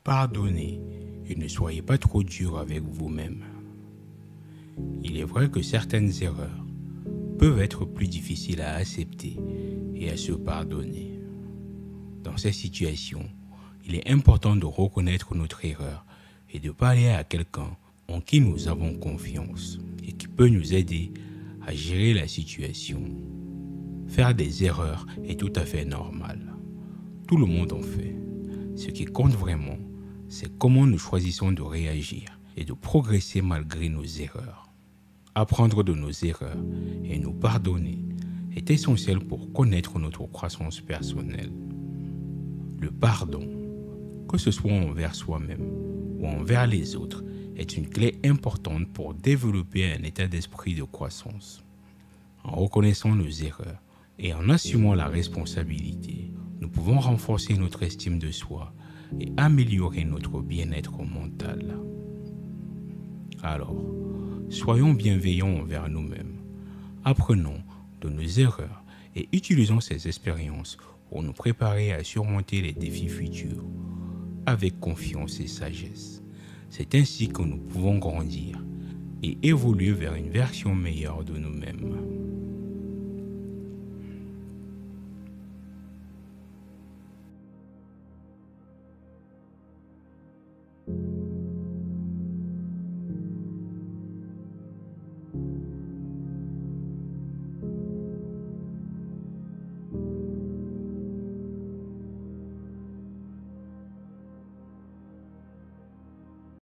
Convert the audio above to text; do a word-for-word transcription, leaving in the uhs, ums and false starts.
Pardonnez et ne soyez pas trop dur avec vous-même. Il est vrai que certaines erreurs peuvent être plus difficiles à accepter et à se pardonner. Dans ces situations, il est important de reconnaître notre erreur et de parler à quelqu'un en qui nous avons confiance et qui peut nous aider à gérer la situation. Faire des erreurs est tout à fait normal. Tout le monde en fait. Ce qui compte vraiment, c'est comment nous choisissons de réagir et de progresser malgré nos erreurs. Apprendre de nos erreurs et nous pardonner est essentiel pour connaître notre croissance personnelle. Le pardon, que ce soit envers soi-même ou envers les autres, est une clé importante pour développer un état d'esprit de croissance. En reconnaissant nos erreurs et en assumant la responsabilité, nous pouvons renforcer notre estime de soi et améliorer notre bien-être mental. Alors, soyons bienveillants envers nous-mêmes. Apprenons de nos erreurs et utilisons ces expériences pour nous préparer à surmonter les défis futurs avec confiance et sagesse. C'est ainsi que nous pouvons grandir et évoluer vers une version meilleure de nous-mêmes.